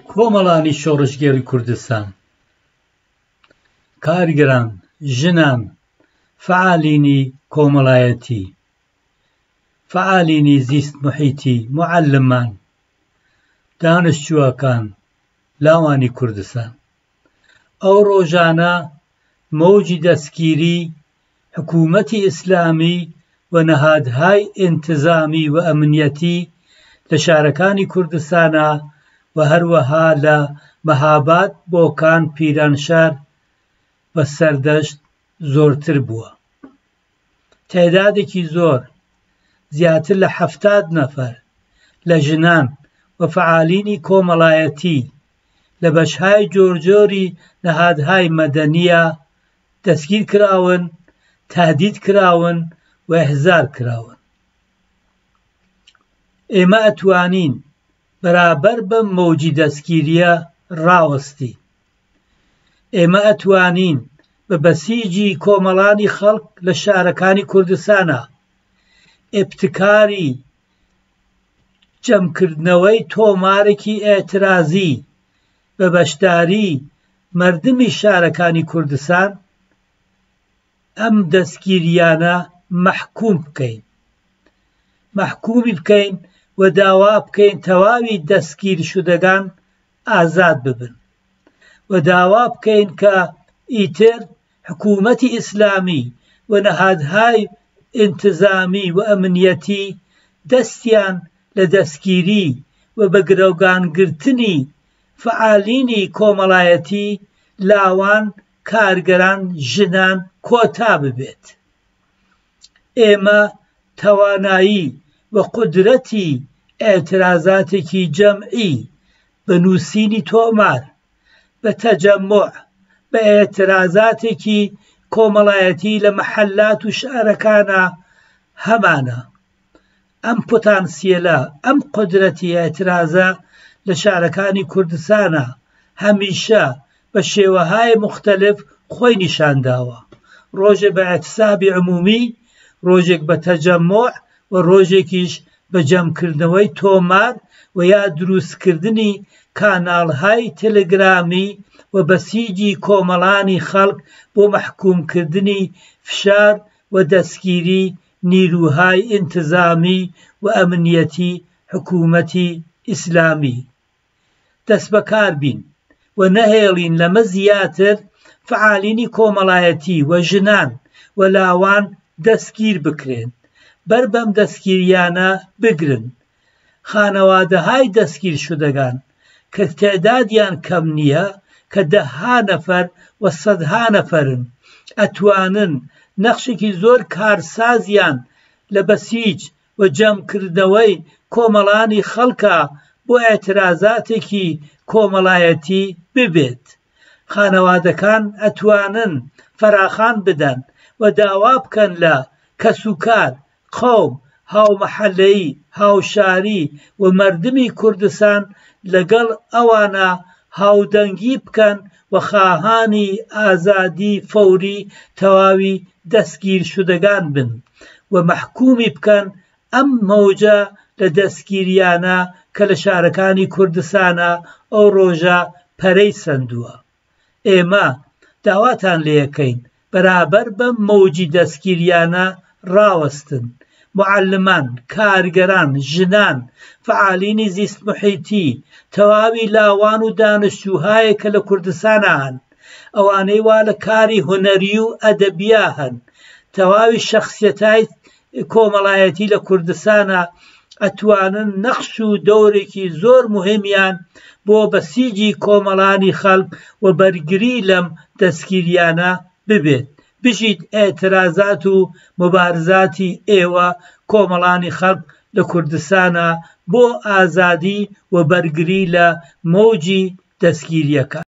کۆمەڵانی شۆڕشگێڕی کوردستان کارگەران، ژنان، فەعالینی کۆمەڵایەتی، فەعالینی زیست موحیتی، موعەلمان، دانیشتووەکان لاوانی کوردستان ئەو ڕۆژانە مەوجی دەستگیری حکوومەتی ئیسلامی و نەهادهای ئینتیزامی و ئەمنیەتی لە شارەکانی کوردستانە و هەروەها لە مەهاباد، بۆکان، پیرانشار و سەردەشت زۆرتر بووە. تێدادێکی زۆر زیاتر لە 70 نەفەر لە ژنان و فەعالینی کۆمەڵایەتی لە بەشهای جۆرجۆری نەهادهای مەدەنیە دەستگیر کراون، تهدید کراون و ئیحزار کراون. ئێمە ئەتوانین بەرابەر بەم مەوجی دەستگیریە ڕاوەستین. ئێمە ئەتوانین بە بەسیجی کۆمەڵانی خەڵک لە شارەکانی کوردستانە ئیبتکاری جەمکردنەوەی تۆمارێکی ئێترازی بە بەشداری مەردمی شارەکانی کوردستان ئەم دەستگیریانە مەحکومی بکەین و داوا بکەین تەواوی دەستگیر شودەکان ئازاد ببن و داوا بکەین کە ئیتر حکوومەتی ئیسلامی و نەهادهای ئینتیزامی و ئەمنیەتی دەستیان لە دەستگیری و بە گرەوگانگرتنی فەعالینی کۆمەڵایەتی لاوان، کارگەران، ژنان کۆتا ببێت. ئێمە توانایی و قودرەتی ئێترازاتێکی جەمعی بە نووسینی تۆمار، بە تەجەموع، بە ئێترازاتێکی کۆمەڵایەتی لە مەحەلات و شارەکانە هەمانە. ئەم پۆتانسیێلە، ئەم قودرەتی ئێترازە لە شارەکانی کوردستانە هەمیشە بە شێوەهای مختلف خۆی نیشانداوە. ڕۆژێک بە ئەحتیسابی عمومی، ڕۆژێک بە تەجەموع و ڕۆژێکیش بە جەمکردنەوەی تۆمار و یا دروستکردنی کاناڵهای تەلەگرامی و بەسیجی کۆمەڵانی خەڵک بۆ مەحکومکردنی فشار و دەستگیری نیروهای ئینتیزامی و ئەمنیەتی حکوومەتی ئیسلامی. دەست بەکار بین و نەهێڵین لەمە زیاتر فەعالینی کۆمەڵایەتی و ژنان و لاوان دەستگیر بکرێن، بەر بەم دەستگیریانە بگرن. خانەوادەهای دەستگیر شودەکان کە تێدادیان کەم نییە، کە دەها نەفەر و سەدها نەفەرن، ئەتوانن نەخشێکی زۆر کارسازیان لە بەسیج و جەمکردنەوەی کۆمەڵانی خەڵکە بۆ ئێترازاتێکی کۆمەڵایەتی ببێت. خانەوادەکان ئەتوانن فەراخان بدەن و داوا بکەن لە کەسوکار، قەوم، هاومەحەلەیی، هاوشاری و مەردمی کوردستان لەگەڵ ئەوانە هاودەنگی بکەن و خواهانی ئازادی فەوری تەواوی دەستگیر شودەکان بن و مەحکومی بکەن ئەم مەوجە لە دەستگیریانە کە لە شارەکانی کوردستانە ئەو ڕۆژە پەرەی سەندووە. ئێمە داواتان لێ یەکەین بەرابەر بەم مەوجی دەستگیریانە ڕاوەستن. موعەلمان، کارگەران، ژنان، فەعالینی زیست موحیتی، تەواوی لاوان و دانیشتووهایە کە لە کوردستانە هەن، ئەوانەی وا لە کاری هونەری و ئەدەبیا هەن، تەواوی شەخسیەتای کۆمەڵایەتی لە کوردستانە ئەتوانن نەخش و دەورێکی زۆر مهمیان بۆ بەسیجی کۆمەڵانی خەڵک و بەرگری لەم دەستگیریانە ببێت. بژیت ئێترازات و مبارزاتی ئێوە کۆمەڵانی خەڵک لە کوردستانە بۆ ئازادی و بەرگری لە مەوجی دەستگیریەکە.